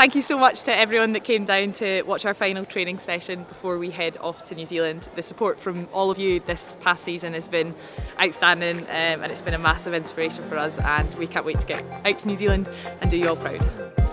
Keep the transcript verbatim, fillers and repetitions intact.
thank you so much to everyone that came down to watch our final training session before we head off to New Zealand. The support from all of you this past season has been outstanding, um, and it's been a massive inspiration for us, and we can't wait to get out to New Zealand and do you all proud.